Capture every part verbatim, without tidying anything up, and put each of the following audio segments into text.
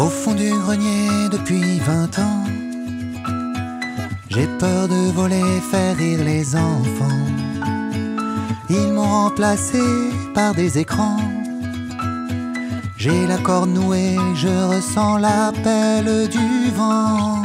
Au fond du grenier depuis vingt ans, j'ai peur de voler, faire rire les enfants. Ils m'ont remplacé par des écrans. J'ai la corde nouée, je ressens l'appel du vent.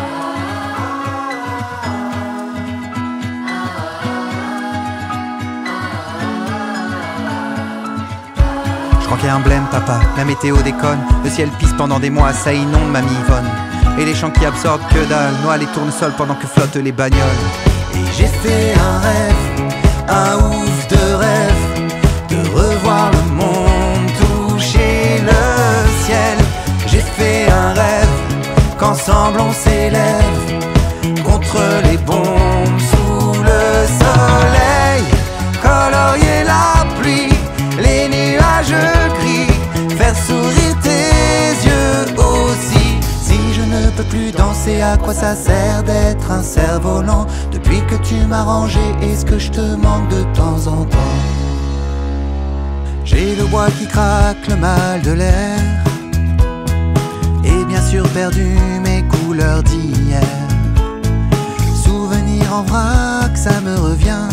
Je crois qu'il y a un blême, papa, la météo déconne. Le ciel pisse pendant des mois, ça inonde mamie Yvonne. Et les champs qui absorbent que dalle noient les tournesols pendant que flottent les bagnoles. Et j'ai fait un rêve, un ouf de rêve, de revoir le monde toucher le ciel. J'ai fait un rêve qu'ensemble on s'élève contre les bombes sous le soleil. Colorier la pluie, les nuages gris, faire sourire tes yeux aussi. Si je ne peux plus danser, à quoi ça sert d'être un cerf-volant? Depuis que tu m'as rangé, est-ce que je te manque de temps en temps? J'ai le bois qui craque, le mal de l'air, et bien sûr perdu mes couleurs d'hier. Souvenir en vrac, ça me revient.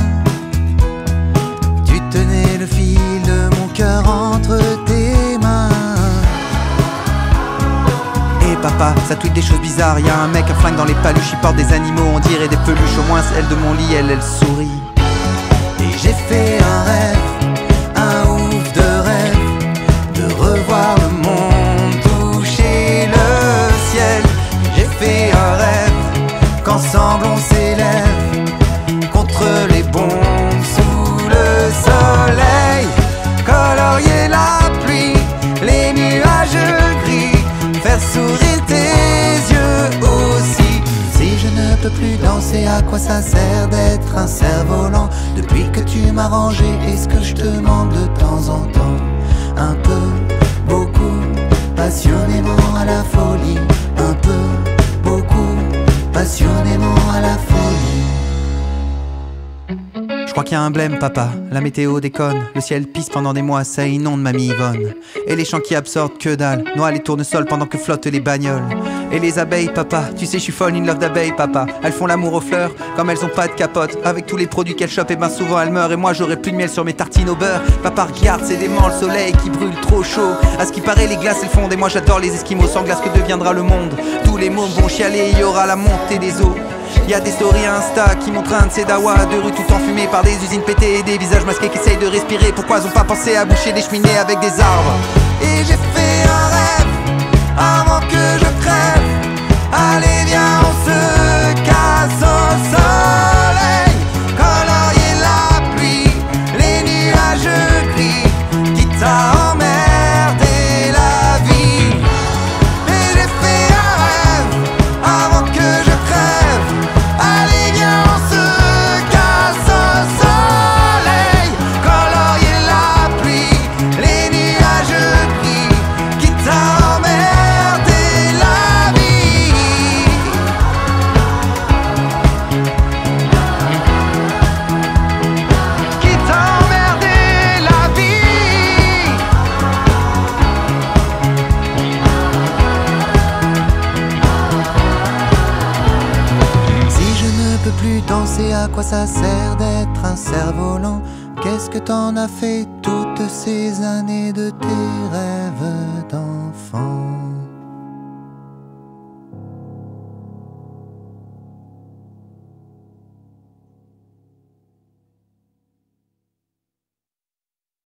Tu tenais le fil de mon cœur entre tes mains. Et papa, ça tweet des choses bizarres. Y'a un mec, un flingue dans les paluches, il porte des animaux, on dirait des peluches. Au moins celle de mon lit, elle, elle sourit. Et j'ai fait un rêve, un ouf de rêve, de revoir le monde toucher le ciel. J'ai fait un rêve qu'ensemble on s'élève contre les bombes sous le soleil. Colorier la pluie, les nuages gris, faire sourire tes yeux aussi. Si je ne peux plus danser, à quoi ça sert d'être un cerf-volant? Depuis que tu m'as rangé, est-ce que je te manque de temps en temps? Un peu, beaucoup, passionnément à la folie. Un peu, beaucoup, passionnément à la folie. Je crois qu'il y a un blême, papa, la météo déconne. Le ciel pisse pendant des mois, ça inonde mamie Yvonne. Et les champs qui absorbent que dalle noient les tournesols pendant que flottent les bagnoles. Et les abeilles, papa, tu sais je suis folle in love d'abeilles, papa. Elles font l'amour aux fleurs, comme elles ont pas de capote. Avec tous les produits qu'elles chopent, et ben souvent elles meurent. Et moi j'aurai plus de miel sur mes tartines au beurre. Papa regarde, c'est dément le soleil qui brûle trop chaud. À ce qui paraît les glaces elles fondent, et moi j'adore les esquimaux. Sans glace que deviendra le monde? Tous les mômes vont chialer, il y aura la montée des eaux. Y'a des stories Insta qui montrent un de ces dawas de rue tout enfumé par des usines pétées et des visages masqués qui essayent de respirer. Pourquoi ils ont pas pensé à boucher des cheminées avec des arbres? Et j'ai fait un rêve avant que je crève. Allez viens on se casse au soleil. Colorier la pluie, les nuages gris, quitte à emmerder la vie. Et j'ai fait un rêve avant que je crève. Allez viens on se casse au soleil. Colorier la pluie, les nuages gris, quitte à emmerder la vie. Quitte à emmerder la vie. Si je ne peux plus danser, à quoi ça sert d'être un cerf-volant? Qu'est-ce que t'en as fait toutes ces années de tes rêves?